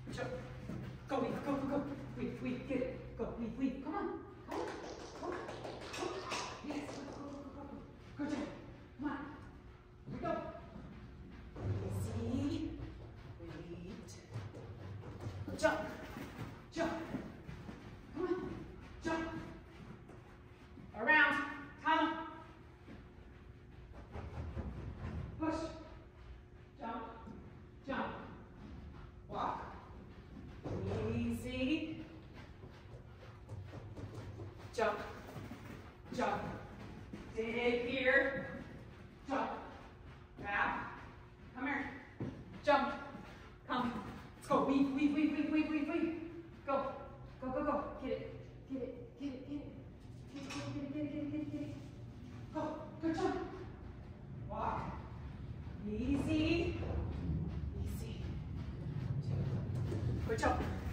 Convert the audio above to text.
jump. Go, weave, go, go, go. Weave, weave, get it. Go, weave, weave. Come on. Go, go, go. Yes, go, go, go, go, go. Good job. Come on. Here we go. Easy. Wait. Jump. Jump. Come on. Jump. Around. Tunnel. Push. Jump. Jump. Walk. Easy. Jump. Jump. Dig here. Jump. Grab. Come here. Jump. Come. Let's go. Weave, weave, weave, weave, weave, weave, weave. Go. Go, go, go. Get it. Get it. Get it. Get it. Get it, get it, get it, get it, get it, get it. Go. Good job. Walk. Easy. Easy. Good job.